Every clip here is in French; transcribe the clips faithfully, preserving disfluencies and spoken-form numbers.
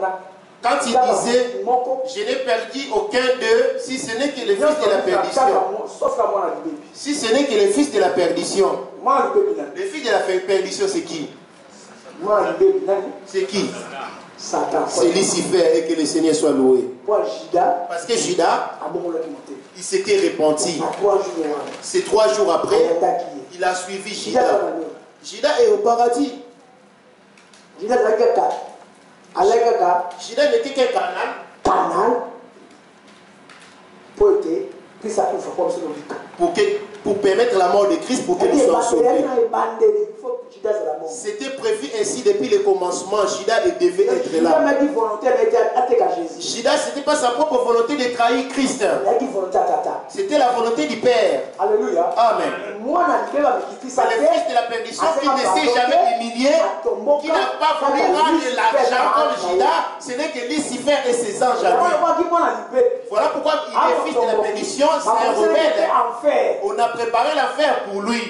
Quand il disait, je n'ai perdu aucun d'eux, si ce n'est que le fils de la perdition. Si ce n'est que le fils de la perdition. Le fils de la perdition, c'est qui? C'est qui? C'est Lucifer, et que le Seigneur soit loué. Parce que Judas, il s'était repenti. C'est trois jours après, il a suivi Judas. Judas est au paradis. Judas n'était qu'un canal. Canal. Pour que, pour permettre la mort de Christ, pour que nous soyons sauvés. C'était prévu ainsi depuis le commencement. Judas devait être là. Judas, ce n'était pas sa propre volonté de trahir Christ. C'était la volonté du Père. Alléluia. Amen. C'est le fils de la perdition qui ne s'est jamais humilié, qui n'a pas voulu rendre l'argent comme Judas. Ce n'est que Lucifer et ses anges à lui. Voilà pourquoi il est fils de la perdition. C'est un rebelle. On a préparé l'affaire pour lui.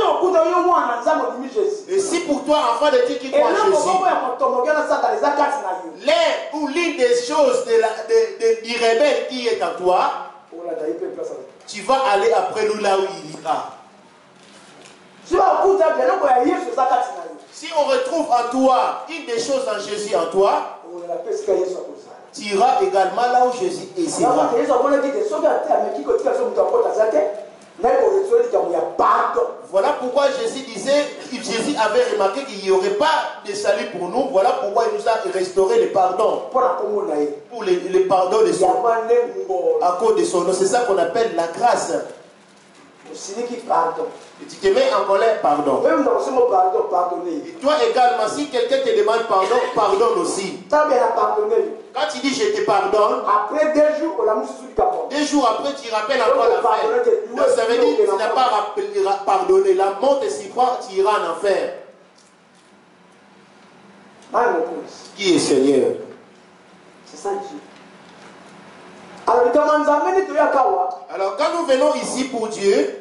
Et si pour toi, enfant de Dieu qui croit en Jésus, l'un ou l'une des choses de la, de, de, du rebelle qui est en toi, tu vas aller après nous là où il ira. Si on retrouve en toi une des choses en Jésus en toi, tu iras également là où Jésus est. Voilà pourquoi Jésus disait, Jésus avait remarqué qu'il n'y aurait pas de salut pour nous. Voilà pourquoi il nous a restauré le pardon. Pour le, le pardon de son nom. À cause de son nom. C'est ça qu'on appelle la grâce. Et tu te mets en colère, pardon. Et toi également, si quelqu'un te demande pardon, pardonne aussi. Quand tu dis je te pardonne, après deux jours, deux jours après, tu rappelles encore l'affaire. Donc ça veut dire que tu n'as pas pardonné. La mort te suivra, tu iras en enfer. Qui est Seigneur? C'est ça Dieu. Alors quand nous venons ici pour Dieu,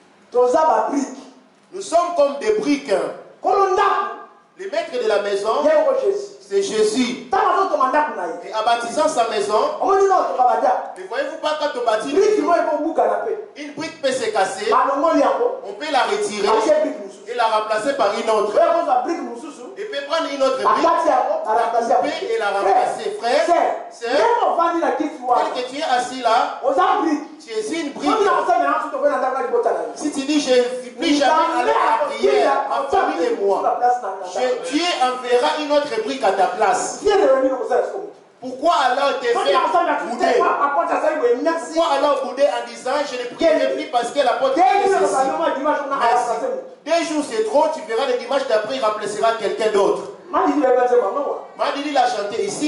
nous sommes comme des briques. Le maître de la maison, c'est Jésus. Et en bâtissant sa maison, ne voyez-vous pas quand on bâtit une brique peut se casser, on peut la retirer et la remplacer par une autre. Et peut prendre une autre brique, la couper et la remplacer. Frère, sœur, tel que tu es assis là, tu es une brique. Si tu dis je ne suis plus jamais allé à la prière, ma famille et moi, je, Dieu enverra une autre brique à ta place. Pourquoi alors te faire bouder? Pourquoi alors bouder en disant je ne prierai plus parce que la porte est ici? Deux jours c'est trop, tu verras le dimanche d'après, il remplacera quelqu'un d'autre. Madidi l'a chanté ici.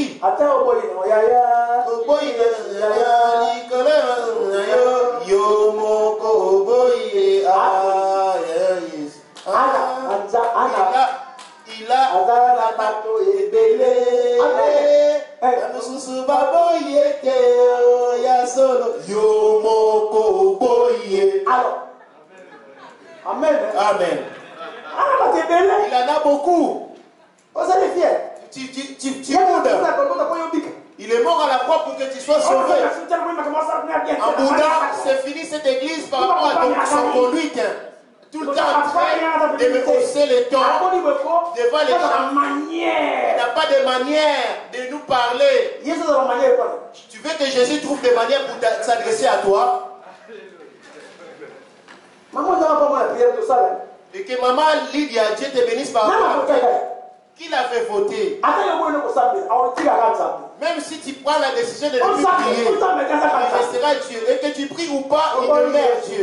Il a la bateau et belé. Amen. Amen. Il en a beaucoup. Tu, tu, tu, tu il est mort à la croix pour que tu sois sauvé. En Bouddha, c'est fini cette église par rapport à ton, son conduite. Tout le temps en train de me hausser les tons devant les gens. Il n'a pas de manière de nous parler. Tu veux que Jésus trouve des manières pour s'adresser à toi? Et que maman Lydia, Dieu te bénisse par rapport à qui l'avait voté. Même si tu prends la décision de ne plus prier, il restera Dieu. Et que tu pries ou pas, il demeure Dieu.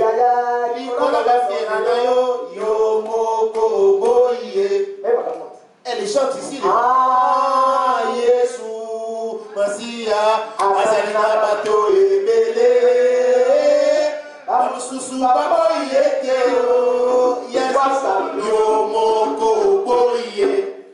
Elle chante ici. Ah, Yesu, Masia, Azalina Bato Ebele. Amususu Babo Yeke, Yesu, Yomoko Boye.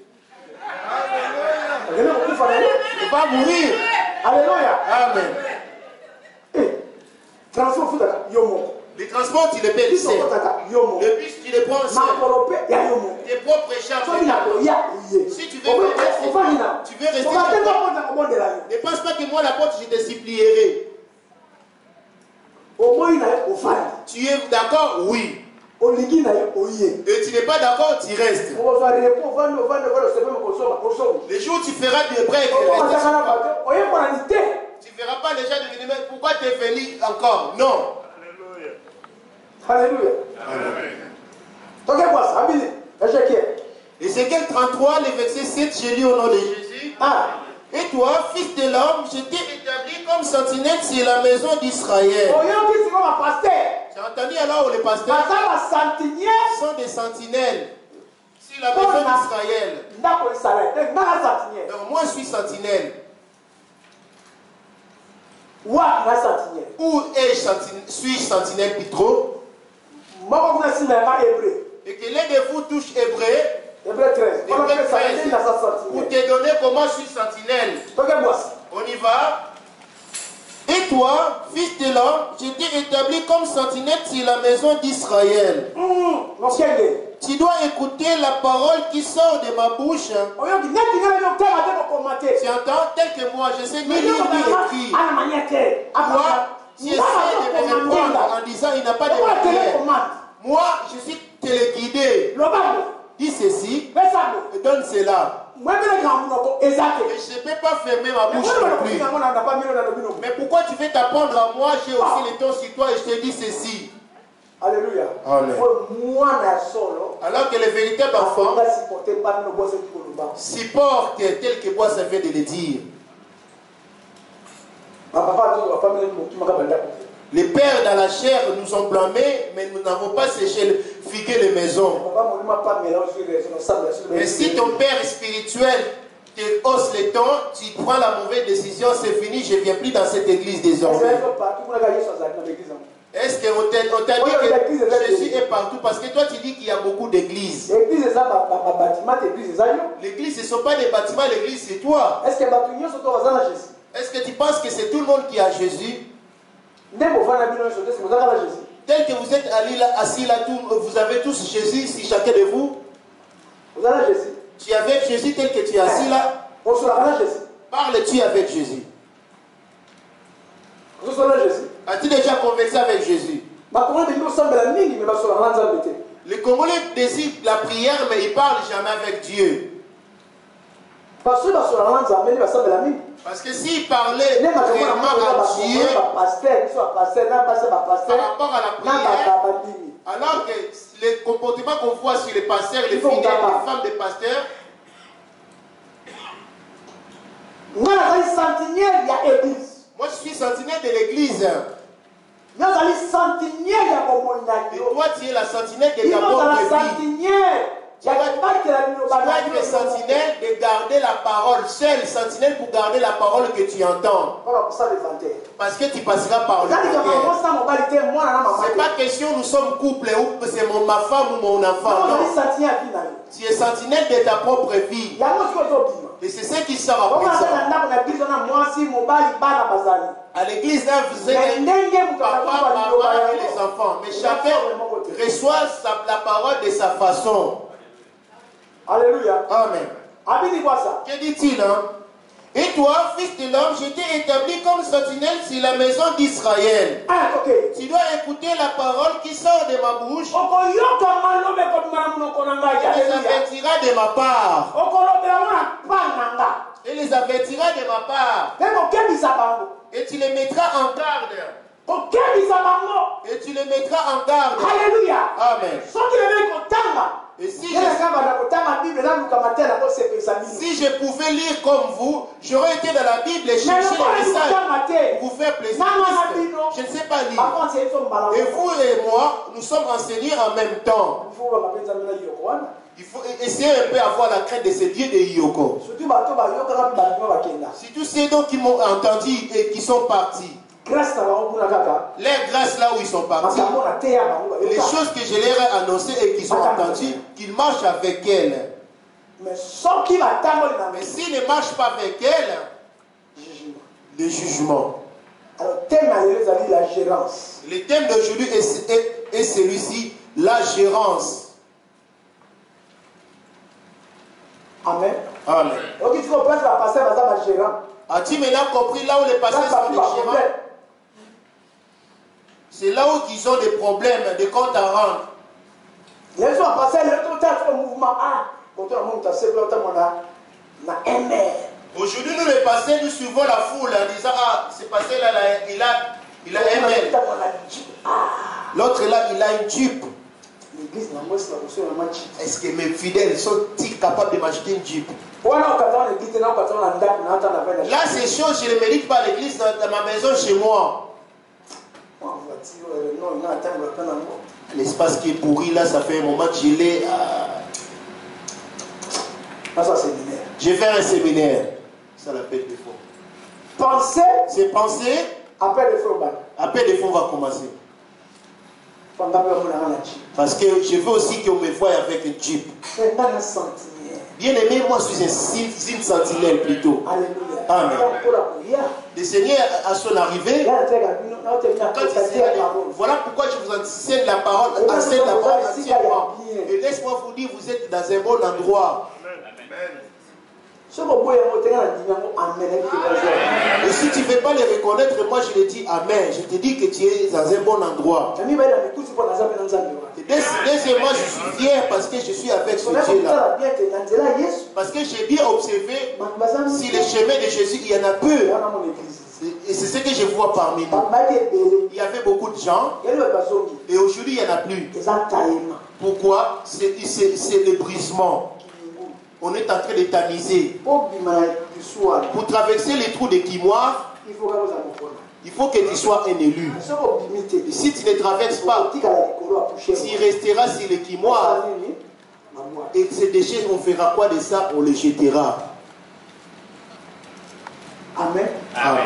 Il va mourir. Alléluia. Amen. Transforme Yomo. Les transports, tu les payes seul. Le bus, tu les prends seul. Tes propres charges. Si tu veux rester, tu veux rester. Ne pense pas que moi, la porte, je te supplierai. Tu es d'accord? Oui. Et tu n'es pas d'accord, tu restes. Les jours où tu feras des breaks, tu ne verras pas les gens devenir, mais pourquoi tu es venu encore? Non. Alléluia. Alléluia. Ézéchiel trente-trois, le verset sept, je lis au nom de Jésus. Ah. Et toi, fils de l'homme, je t'ai établi comme sentinelle sur la maison d'Israël. Tu as entendu alors où les pasteurs sont des sentinelles sur la maison d'Israël. Donc moi je suis sentinelle. Où est-je sentinelle? Suis-je sentinelle plutôt? Et que l'un de vous touche hébreu. Hébreu treize. Pour te donner comment je suis sentinelle. On y va. Et toi, fils de l'homme, je t'ai établi comme sentinelle sur la maison d'Israël. Mmh. Tu dois écouter la parole qui sort de ma bouche. Tu entends tel que moi, je sais ni lire ni écrire. Moi, j'essaie de me répondre en disant il n'a pas de manière. Moi, je suis téléguidé. Dis ceci et donne cela. Et je ne peux pas fermer ma bouche non plus. Mais pourquoi tu veux t'apprendre à moi? J'ai aussi le temps sur toi et je te dis ceci. Alléluia. Amen. Alors que le véritable enfant supporte tel que moi ça vient de le dire. Les pères dans la chair nous ont blâmés, mais nous n'avons pas séché figuer les maisons. Mais si ton père spirituel te hausse les temps, tu prends la mauvaise décision, c'est fini, je ne viens plus dans cette église désormais. Est-ce qu'on t'a dit que Jésus est partout? Parce que toi tu dis qu'il y a beaucoup d'églises. L'église ce ne sont pas des bâtiments, l'église c'est toi. Est-ce que tu penses que c'est tout le monde qui a Jésus? Tel que vous êtes assis là, vous avez tous Jésus, si chacun de vous. Tu es avec Jésus tel que tu es assis là. Parles-tu avec Jésus? As-tu déjà conversé avec Jésus? Les Congolais désirent la prière, mais ils ne parlent jamais avec Dieu. Parce que s'ils parlaient vraiment à Dieu par rapport à la prière, alors que les comportements qu'on voit sur les pasteurs, les filles, les femmes des pasteurs, moi je suis sentinelle de l'église. Et toi tu es la sentinelle de ta propre vie. Tu dois être le sentinelle de garder la parole, seul sentinelle pour garder la parole que tu entends. Parce que tu passeras par le cœur. C'est pas question nous sommes couple ou c'est ma femme ou mon enfant. Non. Tu es sentinelle de ta propre vie. Et c'est ce qui sera présent. À l'église, vous êtes papa, maman et les enfants. Mais chacun reçoit la parole de sa façon. Alléluia. Amen. Que dit-il, hein? Et toi, fils de l'homme, je t'ai établi comme sentinelle sur la maison d'Israël. Ah, okay. Tu dois écouter la parole qui sort de ma bouche. Et les avertira de ma part. Et les avertira de ma part. Et tu les mettras en garde. Et tu les mettras en garde. Alléluia. Amen. Et si je, si je pouvais lire comme vous, j'aurais été dans la Bible et chercher les messages pour vous faire plaisir. Je ne sais pas lire. Et vous et moi, nous sommes enseignés en même temps. Il faut essayer un peu d'avoir la crainte de ce Dieu de Yoko. Si tous ceux donc qui m'ont entendu et qui sont partis, les grâces là où ils sont partis, les choses que je leur ai annoncées et qu'ils ont entendues, qu'ils marchent avec elles. Mais s'ils ne marchent pas avec elles, le jugement. Alors, thème à la gérance. Le thème d'aujourd'hui est, est, est celui-ci, la gérance. Amen. Amen. Donc, il faut passer la passer à la gérance. As-tu maintenant compris là où les pasteurs sont les gérants? C'est là où ils ont des problèmes, des comptes à rendre. Les gens ont passé le mouvement. Ah, quand on a monté à ce moment-là, on a aimé. Aujourd'hui, nous les pasteurs, nous suivons la foule en disant ah, ce pasteur là, il a, il a aimé. L'autre là, il a une Jeep. Est-ce que mes fidèles sont-ils capables de m'acheter une Jeep? Là, ces choses, je ne les mérite pas à l'église, dans, dans ma maison, chez moi. L'espace qui est pourri, là, ça fait un moment que je l'ai. Ah. J'ai fait un séminaire. Ça l'appelle des fonds. Penser. C'est penser. Après les fonds. Après les fonds va commencer. Parce que je veux aussi qu'on me voie avec un Jeep. Bien aimé, moi je suis une sentinelle plutôt. Alléluia. Amen. Le Seigneur, à son arrivée, quand il s'est dit, voilà pourquoi je vous enseigne la parole, enseigne la parole entièrement. Et laisse-moi vous dire, vous êtes dans un bon endroit. Et si tu ne veux pas les reconnaître, moi je le dis Amen. Je te dis que tu es dans un bon endroit. Et deuxièmement, je suis fier parce que je suis avec ce Dieu-là. Parce que j'ai bien observé, si les chemins de Jésus, il y en a peu. Et c'est ce que je vois parmi nous. Il y avait beaucoup de gens. Et aujourd'hui, il n'y en a plus. Pourquoi? C'est le brisement. On est en train de tamiser. Pour traverser les trous de Kimoir, il faut que tu sois un élu. Et si tu ne traverses pas, tu resteras sur le Kimoir. Et ces déchets, on fera quoi de ça? On les jettera. Amen. Amen.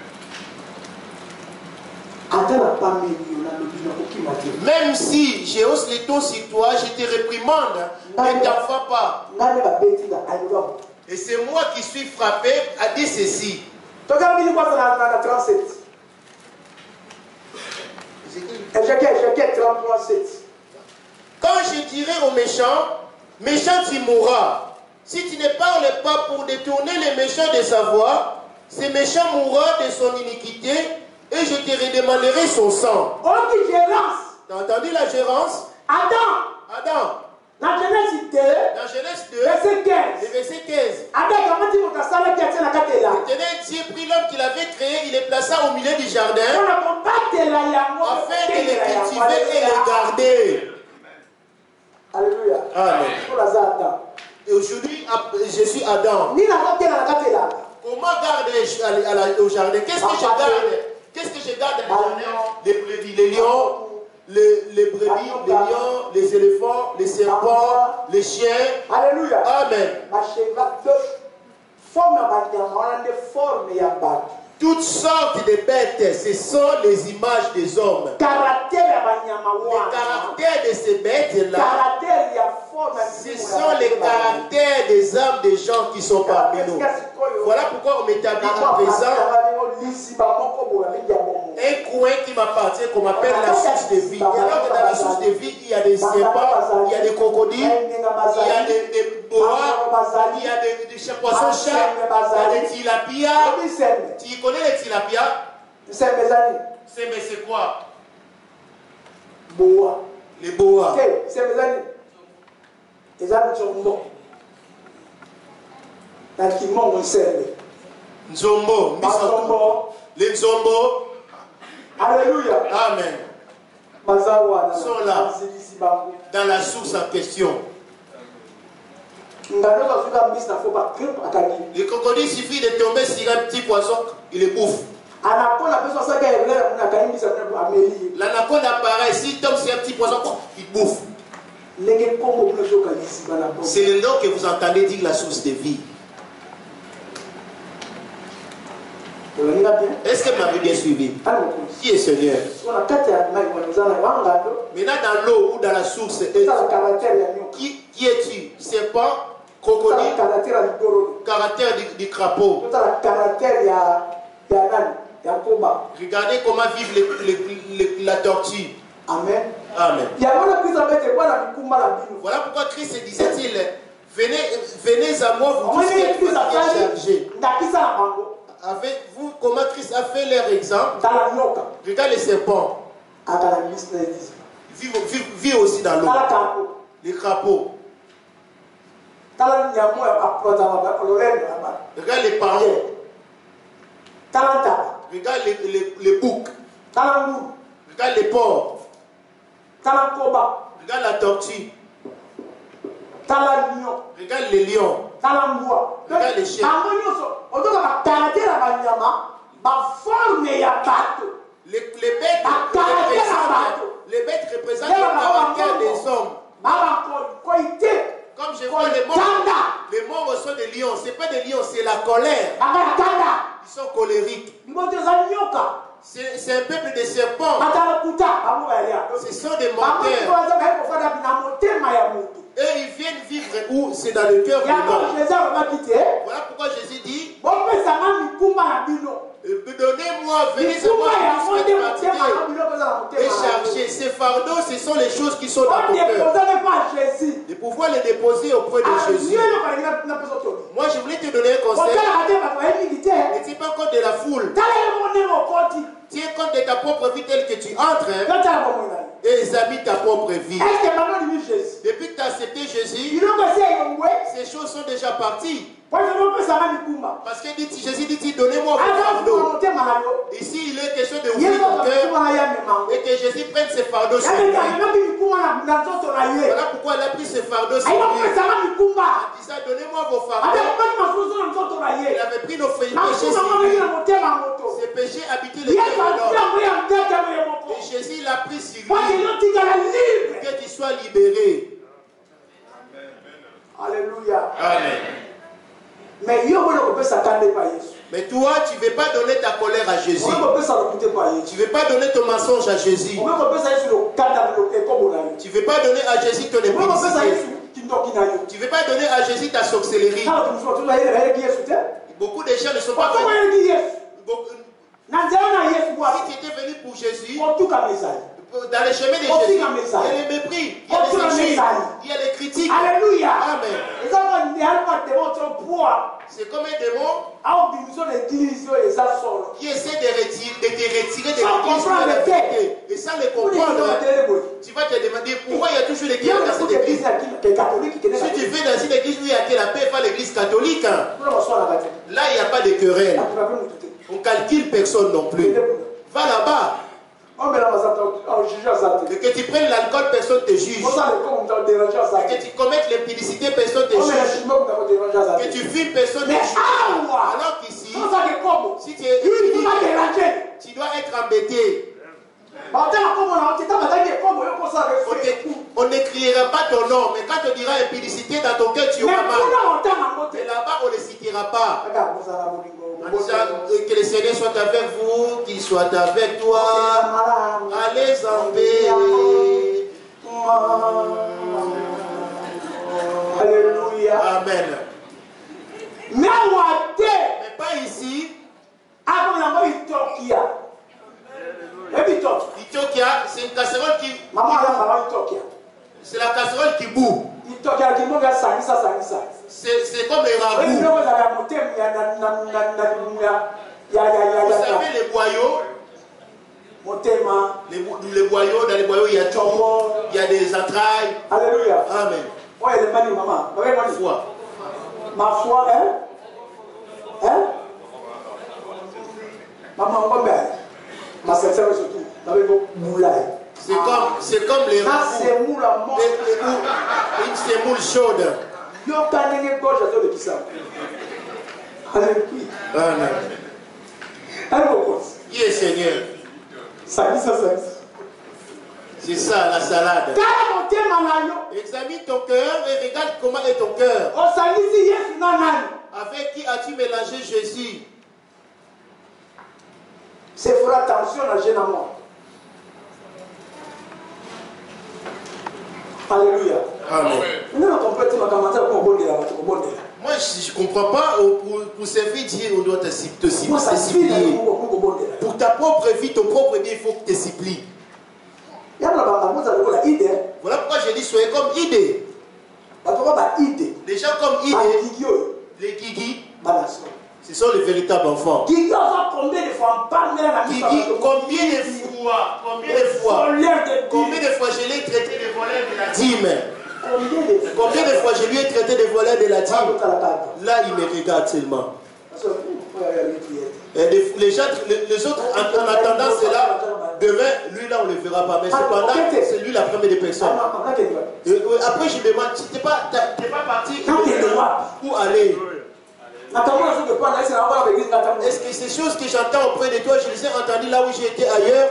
Même si je hausse les tons sur toi, je te réprimande, ne t'envoie pas. Et c'est moi qui suis frappé à dire ceci. Quand je dirai aux méchants, méchant tu mourras. Si tu ne parles pas pour détourner les méchants de sa voie, ce méchant mourra de son iniquité et je te redemanderai son sang. Tu as entendu la gérance? Adam. Adam. Dans Genèse deux, dans Genèse deux, verset quinze. Le verset quinze. L'éternel Dieu prit l'homme qu'il avait créé, il le plaça au milieu du jardin afin de les cultiver et les garder. Alléluia. Amen. Et aujourd'hui, je suis Adam. Comment garder au jardin? Qu'est-ce que je garde? Qu'est-ce que je garde dans le jardin? Les brebis, les lions, les, les brebis, les lions, les éléphants, les serpents, les chiens. Alléluia. Amen. Toutes sortes de bêtes, ce sont les images des hommes. Le caractère de ces bêtes-là, ce sont les caractères des âmes des gens qui sont parmi nous. Voilà pourquoi on m'établit à présent un coin qui m'appartient, qu'on m'appelle la source de vie. Et alors que dans la source de vie, il y a des serpents, il y a des crocodiles, il y a des, des boas, il y a des, des, des poissons-chats, il y a des tilapias. Tu connais les tilapias? C'est mais c'est quoi? Boa. Les boas. C'est mes amis. Les amis sont morts. Qui m'ont servi. Nzombo. Les Nzombo. Alléluia. Amen. Sont là, dans la source en question. Le crocodile suffit de tomber sur un petit poisson, il le bouffe. L'anaconde apparaît, s'il tombe sur un petit poisson, il bouffe. C'est le nom que vous entendez dire la source de vie. Est-ce que vous m'avez bien suivi? Qui est Seigneur? Maintenant dans l'eau ou dans la source, qui, qui es-tu? Serpent, crocodile, caractère du, du crapaud, Regardez comment vivent les, les, les, la tortue. Amen. Amen. Voilà pourquoi Christ disait-il, venez, venez à moi, vous tous qui êtes chargés. Avec vous, comment Christ a fait leur exemple. Regarde les serpents. Vivent vive, vive aussi dans l'eau. Les crapauds. Regarde les parents. Regarde les, les, les boucs. Regarde les porcs. Regarde la tortue. Regarde les lions. Regarde les chiens. Les, les bêtes représentent, les bêtes représentent le caractère des hommes. Comme je vois les membres, les membres sont des lions. Ce n'est pas des lions, c'est la colère. Ils sont colériques. C'est un peuple de serpents. Ce sont des menteurs. Et ils viennent vivre où? C'est dans le cœur de l'homme. Voilà pourquoi Jésus dit, donnez-moi, venez à moi, et chargez. Ces fardeaux, ce sont les choses qui sont dans ton cœur. De pouvoir les déposer auprès de Jésus. Moi, je voulais te donner un conseil. Ne tiens pas compte de la foule. Tiens compte de ta propre vie telle que tu entres. Et examine ta propre vie. Depuis que tu as accepté Jésus, ces choses sont déjà parties. Parce que Jésus dit, donnez-moi vos fardeaux. Ici, il est question de ouvrir ton cœur et que Jésus prenne ses fardeaux sur lui. Voilà pourquoi il a pris ses fardeaux sur lui. Il disait, donnez-moi vos fardeaux. Il avait pris nos péchés sur lui. Ces péchés habitaient les cœurs de l'homme. Et Jésus l'a pris sur lui pour que tu sois libéré. Alléluia. Amen. Mais Mais toi, tu ne veux pas donner ta colère à Jésus. Tu ne veux pas donner ton mensonge à Jésus. Tu ne veux pas donner à Jésus ton épicité. Tu ne veux pas donner à Jésus ta sorcellerie. Beaucoup de gens ne sont pas venus. Si tu étais venu pour Jésus, dans les chemins de Jésus, il y a les mépris, il y a les injures, il y a les critiques. Alléluia. Amen. C'est comme un démon qui essaie de, retirer, de te retirer de l'église. Et sans le comprendre, tu vas te demander pourquoi il y a toujours des guerres dans cette église. Si tu fais dans une église où il y a que la paix, pas l'église catholique, là il n'y a pas de querelle. On ne calcule personne non plus. Va là-bas. Et que tu prennes l'alcool, personne ne te juge. Et que tu commettes l'impudicité, personne ne te juge. Que tu fumes, personne ne te juge. Alors qu'ici, si tu es tu dois être embêté. On n'écrira pas ton nom, mais quand on dira impudicité dans ton cœur, tu auras mal. Mais là-bas, on ne le citera pas. Que le Seigneur soit avec vous, qu'il soit avec toi. Allez en paix. Alléluia. Amen. Mais pas ici. Itokia, c'est une casserole qui. C'est la casserole qui boue. C'est comme les ragoûts. Vous savez les boyaux. Les, les boyaux, dans les boyaux, il y a tout. Il y a des entrailles. Alléluia. Amen. Foi. Ma foi, hein? Hein? Maman, on va ma sœur, surtout. C'est comme, c'est comme les ragoûts. Une semoule chaude. Amen. Qui est Seigneur? C'est ça, la salade. Examine ton cœur et regarde comment est ton cœur. Avec qui as-tu mélangé Jésus? C'est faire attention à jeune amour. Alléluia. Amen. Moi, Moi, je ne comprends pas. Pour, pour servir Dieu, on doit te, te, te supplier. Pour ta propre vie, ton propre bien, il faut que tu te supplies. Voilà pourquoi je dis soyez comme idée. Les gens comme idée, les Guigui, ce sont les véritables enfants. Guigui, combien de fois, combien de fois, combien de fois, combien de fois je l'ai traité de voleur de la dîme? Combien de fois je lui ai traité de voleur de la dîme? Là, il me regarde seulement. Et les, les, gens, les, les autres, en, en attendant cela, demain, lui là, on ne le verra pas. Mais cependant, c'est lui la première des personnes. Et, après, je demande, tu n'es pas, pas parti où aller? Est-ce que ces choses que j'entends auprès de toi, je les ai entendues là où j'ai été ailleurs?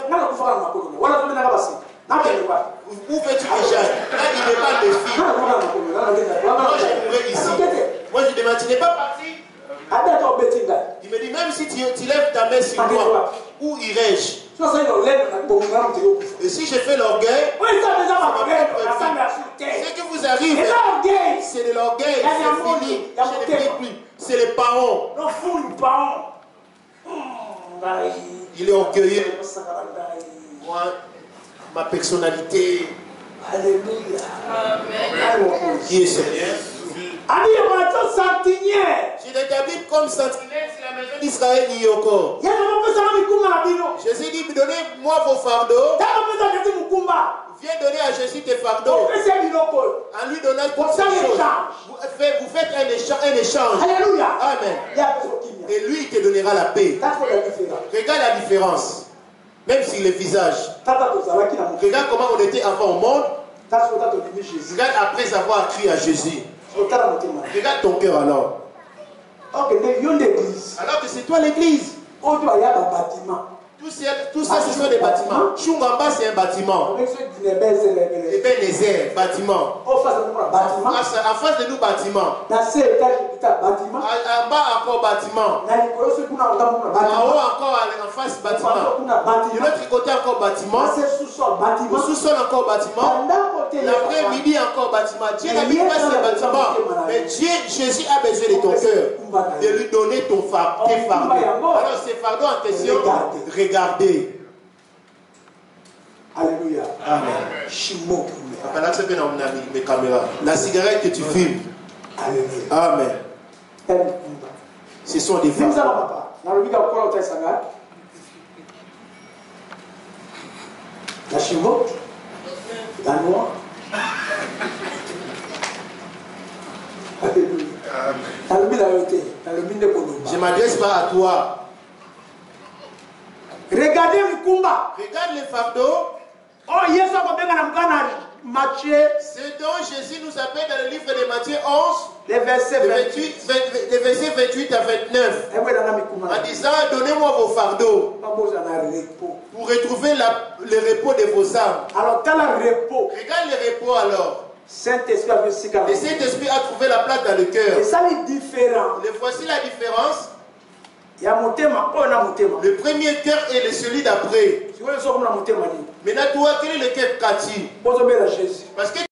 Où fais-tu que j'aille? Là, il n'est pas de filles. Moi, je mourrai ici. Moi, je demande, tu n'es pas parti? Il me dit, même si tu, tu lèves ta main sur moi, où irai-je? Et si je fais l'orgueil, ce qui vous arrive, c'est de l'orgueil, c'est fini, je ne fais plus. C'est les parents. Il est orgueilleux. Moi, ma personnalité. Alléluia. Amen. Qui est Seigneur? Je l'établis comme sentinelle sur la maison d'Israël Yoko. Jésus dit, donnez-moi vos fardeaux. Viens donner à Jésus tes fardeaux. En lui donnant toutes ces choses. Vous faites, vous faites un échange. Un échange. Alléluia. Amen. Et lui, il te donnera la paix. Regarde la différence. Même sur le visage. Regarde comment on était avant au monde. Regarde après avoir crié à Jésus. Regarde ton cœur alors. Alors que c'est toi l'église. Tout ça, tout ça ce sont des bâtiments. Chungamba, c'est un bâtiment. Et Benézer, bâtiment. En face de nous, bâtiment. En bas, encore bâtiment. En haut, encore en face, bâtiment. De l'autre côté, encore bâtiment. Au sous-sol, encore bâtiment. L'après-midi, encore bâtiment. Dieu n'habite pas ces bâtiments. Mais Dieu, Jésus a besoin de ton cœur. De lui donner ton fardeau. Tes fardeaux. Alors, ces fardeaux en question, regardez. Alléluia. Amen. La cigarette que tu fumes. Amen. Ce sont des fardeaux. La chimo, la noix. Je ne m'adresse pas à toi. Regardez Mikumba. Regarde les fardeaux. Oh, yes, Matthieu. Ce dont Jésus nous appelle dans le livre de Matthieu onze, les versets vingt-huit, vingt, les versets vingt-huit à vingt-neuf. En disant, donnez-moi vos fardeaux pour retrouver la, le repos de vos âmes. Alors, t'as le repos. Regarde le repos alors. Saint-Esprit a le Saint-Esprit a trouvé la place dans le cœur. Et ça, est différent. Et voici la différence. Le premier cœur est celui d'après. Maintenant, toi, quel est le cœur qu'a-t-il? Parce que